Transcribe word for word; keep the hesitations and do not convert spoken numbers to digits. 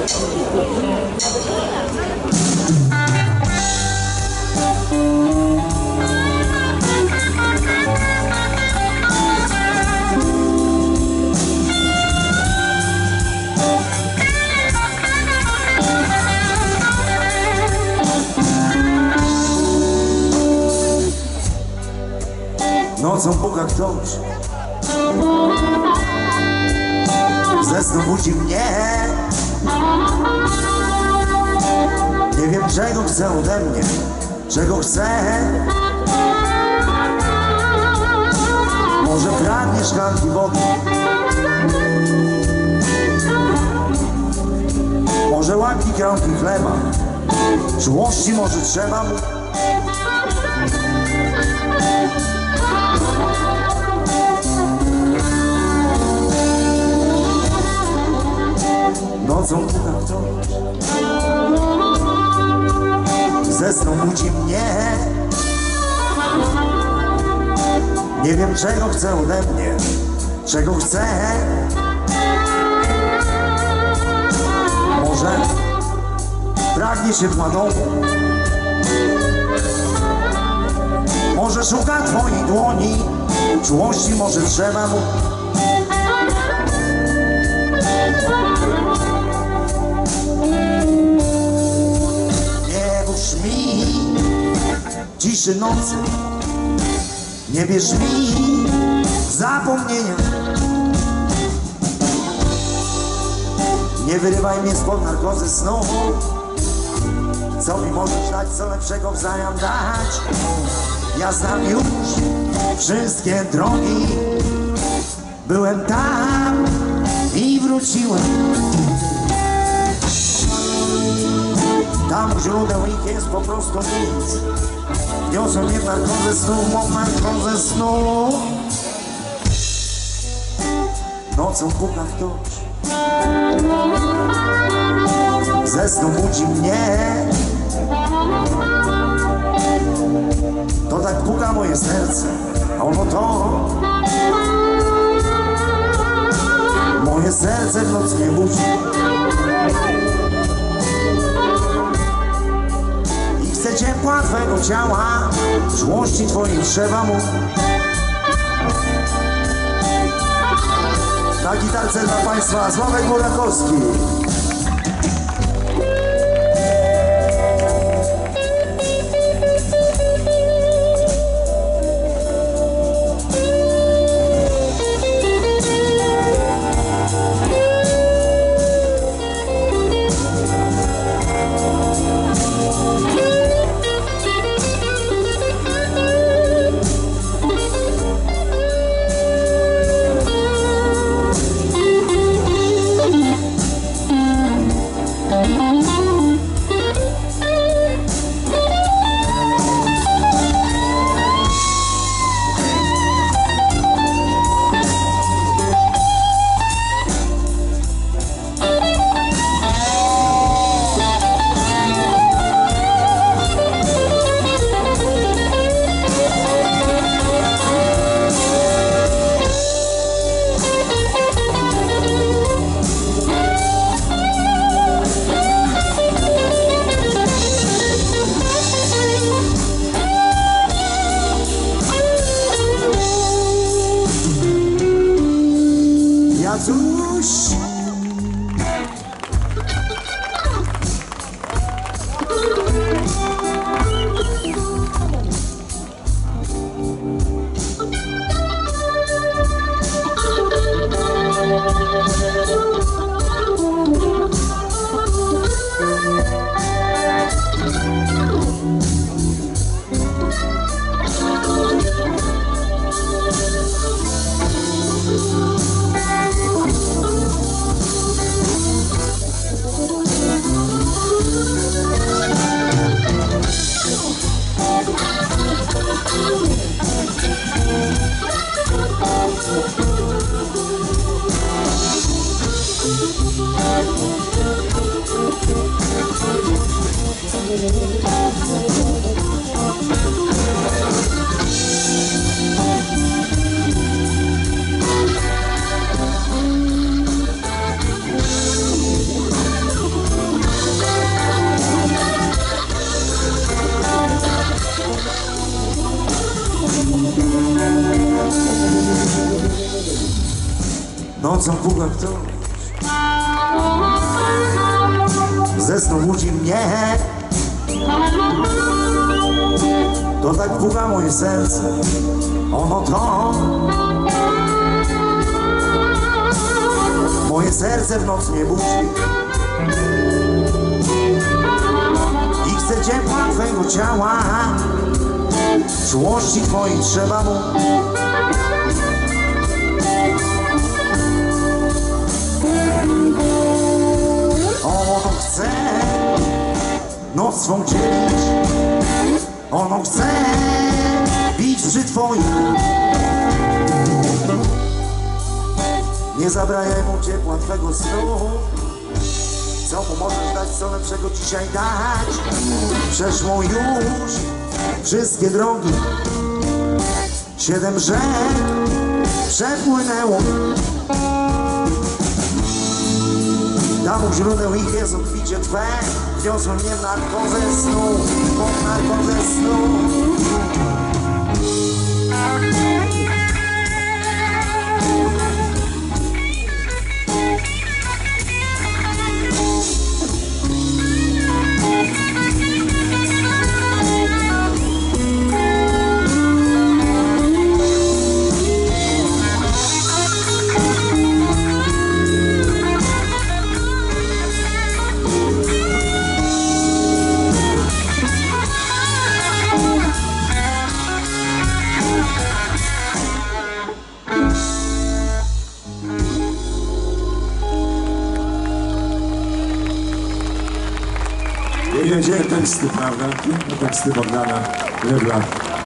Nocą puka ktoś, ze snu budzi mnie. Nie wiem, czego chce ode mnie, czego chce. Może pragnie szklanki wody, może łapki kromki chleba. Czułości może trzeba mu. Nocą puka ktoś, ze snu budzi mnie. Nie wiem, czego chce ode mnie, czego chce. Może pragnie się domu, może szuka twojej dłoni. Czułości może trzeba mu. Ciszy nocy, nie bierz mi zapomnienia. Nie wyrywaj mnie spod narkozy snu. Co mi możesz dać, co lepszego w zamian dać? Ja znam już wszystkie drogi. Byłem tam i wróciłem. Tam źródeł ich jest po prostu nic. Niosą mnie w narkozę snu, w narkozę snu. Nocą puka ktoś, ze snu budzi mnie. To tak puka moje serce, a ono to. Moje serce w noc nie budzi. Ciepła twego ciała, złości twojej trzeba mu. Na gitarce dla państwa Sławek Burakowski. Jacuś. Nocą puka ktoś ze snu budzi mnie. To tak puka moje serce, ono to. Moje serce w noc mnie budzi i chce ciepła twego ciała. Czułości twojej trzeba mu. Ono chce noc swą dzielić, ono chce bić przy twoich. Nie zabrajaj mu ciepła twego snu. Co mu możesz dać, co lepszego dzisiaj dać? Przeszło już wszystkie drogi, siedem rzek przepłynęło. Tam u źródeł ich jest odbicie twe. Wniosły mnie w narkozę snu, pod narkozę snu. Piękne teksty, prawda? Piękne teksty Bogdana Rybla.